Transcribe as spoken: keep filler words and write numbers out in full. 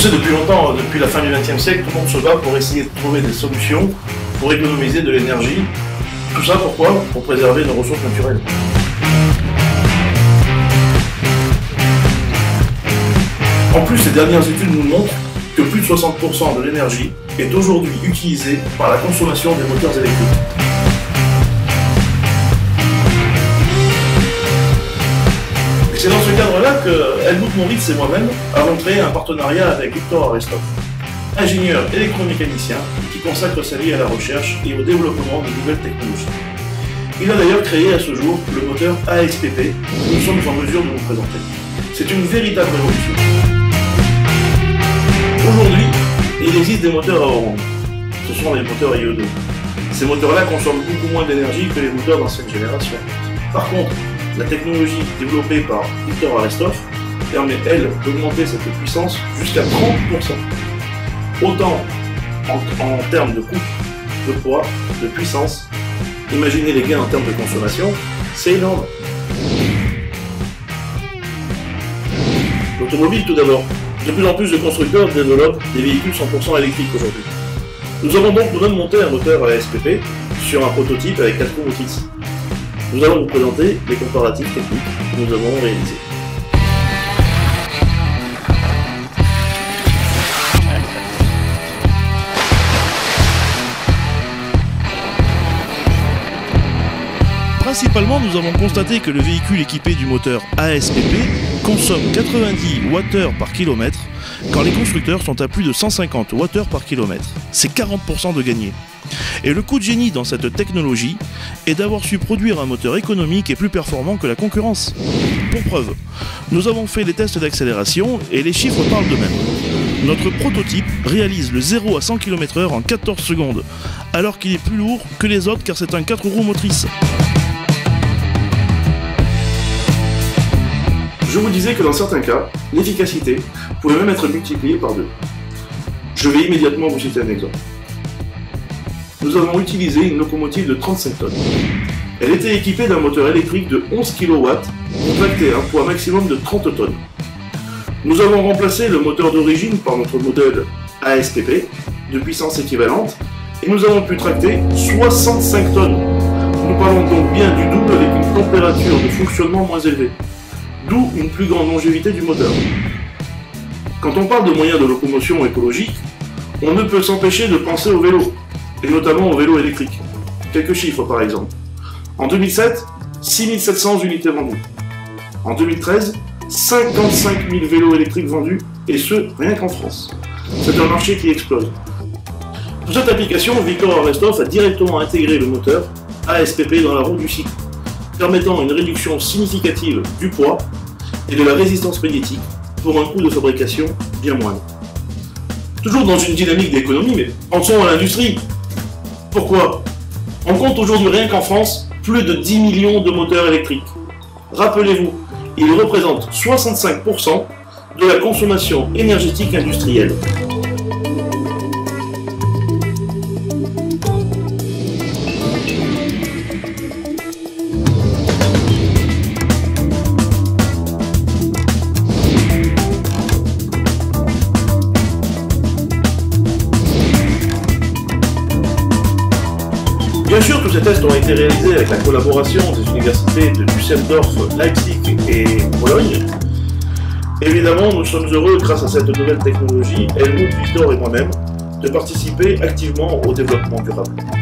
sait, depuis longtemps, depuis la fin du vingtième siècle, tout le monde se bat pour essayer de trouver des solutions pour économiser de l'énergie. Tout ça pourquoi? Pour préserver nos ressources naturelles. En plus, les dernières études nous montrent que plus de soixante pour cent de l'énergie est aujourd'hui utilisée par la consommation des moteurs électriques. Et c'est dans ce cadre-là que Helmut Moritz et moi-même avons créé un partenariat avec Viktor Arestov, ingénieur électromécanicien qui consacre sa vie à la recherche et au développement de nouvelles technologies. Il a d'ailleurs créé à ce jour le moteur A S P P que nous sommes en mesure de vous présenter. C'est une véritable révolution. Aujourd'hui, il existe des moteurs à orange. Ce sont les moteurs I E deux. Ces moteurs-là consomment beaucoup moins d'énergie que les moteurs d'ancienne génération. Par contre, la technologie développée par Viktor Arestov permet, elle, d'augmenter cette puissance jusqu'à trente pour cent. Autant en, en termes de coût, de poids, de puissance. Imaginez les gains en termes de consommation, c'est énorme. L'automobile tout d'abord. De plus en plus de constructeurs développent des véhicules cent pour cent électriques aujourd'hui. Nous avons donc nous-mêmes monté un moteur A S P P sur un prototype avec quatre roues motrices. Nous allons vous présenter les comparatifs techniques que nous avons réalisés. Principalement, nous avons constaté que le véhicule équipé du moteur A S P P consomme quatre-vingt-dix wattheures par kilomètre, quand les constructeurs sont à plus de cent cinquante wattheures par kilomètre. C'est quarante pour cent de gagné. Et le coup de génie dans cette technologie est d'avoir su produire un moteur économique et plus performant que la concurrence. Pour preuve, nous avons fait des tests d'accélération et les chiffres parlent d'eux-mêmes. Notre prototype réalise le zéro à cent kilomètres heure en quatorze secondes, alors qu'il est plus lourd que les autres car c'est un quatre roues motrices. Je vous disais que dans certains cas, l'efficacité pouvait même être multipliée par deux. Je vais immédiatement vous citer un exemple. Nous avons utilisé une locomotive de trente-cinq tonnes. Elle était équipée d'un moteur électrique de onze kilowatts pour tracter un poids maximum de trente tonnes. Nous avons remplacé le moteur d'origine par notre modèle A S P P de puissance équivalente et nous avons pu tracter soixante-cinq tonnes. Nous parlons donc bien du double avec une température de fonctionnement moins élevée. D'où une plus grande longévité du moteur. Quand on parle de moyens de locomotion écologique, on ne peut s'empêcher de penser au vélo, et notamment au vélo électrique. Quelques chiffres par exemple. En deux mille sept, six mille sept cents unités vendues. En deux mille treize, cinquante-cinq mille vélos électriques vendus, et ce, rien qu'en France. C'est un marché qui explose. Pour cette application, Viktor Arestov a directement intégré le moteur A S P P dans la roue du cycle, permettant une réduction significative du poids et de la résistance magnétique pour un coût de fabrication bien moindre. Toujours dans une dynamique d'économie, mais pensons à l'industrie. Pourquoi? On compte aujourd'hui rien qu'en France plus de dix millions de moteurs électriques. Rappelez-vous, ils représentent soixante-cinq pour cent de la consommation énergétique industrielle. Bien sûr, tous ces tests ont été réalisés avec la collaboration des universités de Düsseldorf, Leipzig et Bologne. Évidemment, nous sommes heureux, grâce à cette nouvelle technologie, Helmut, Viktor et moi-même, de participer activement au développement durable.